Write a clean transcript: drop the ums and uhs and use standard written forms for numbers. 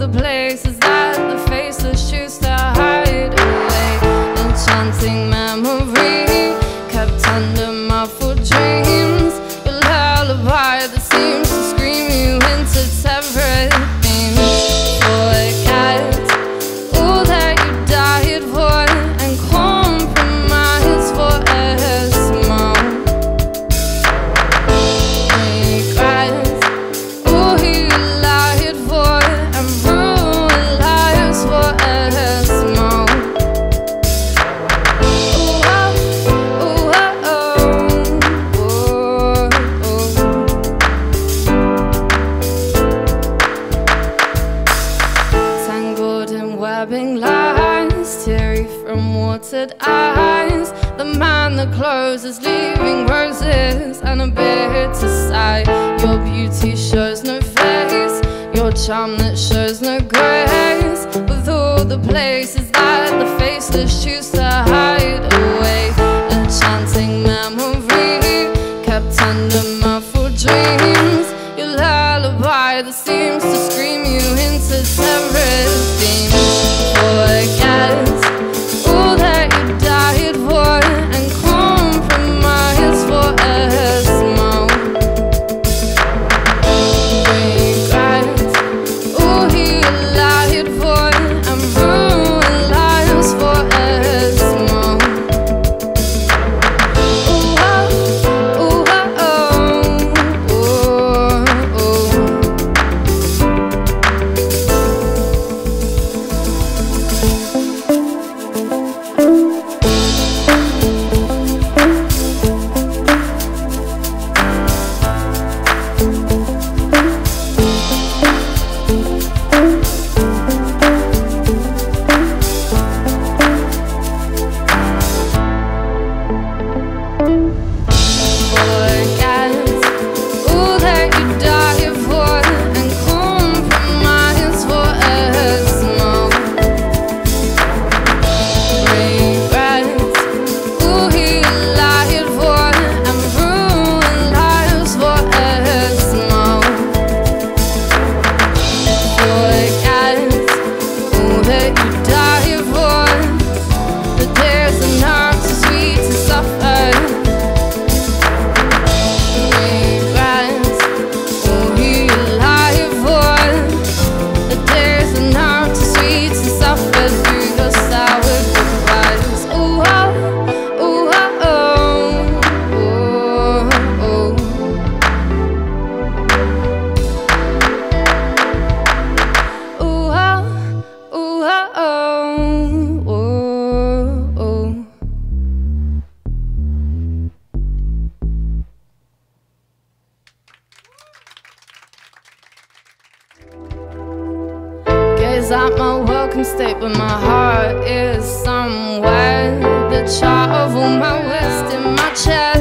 the places that the faceless choose to hide away. Enchanting memory kept under muffled dreams. Your lullaby that seems to scream you into separate themes. Forget all that you died for and compromise for a small regret. All you lied for and ruined lives for a small. Tangled in webbing lines, teary from watered eyes. The man that closes, leaving roses and a bitter sigh. Your beauty shows no face, your charm that shows no grace. With all the places that the faceless choose to hide away. Enchanting memory kept under muffled dreams. Your lullaby that seems to scream you into separate themes. Forget all that you died for and compromise for a small regret. All you lied for and ruined lives for a small. Gaze at my welcome state, but my heart is somewhere. The chart of all my waste in my chest.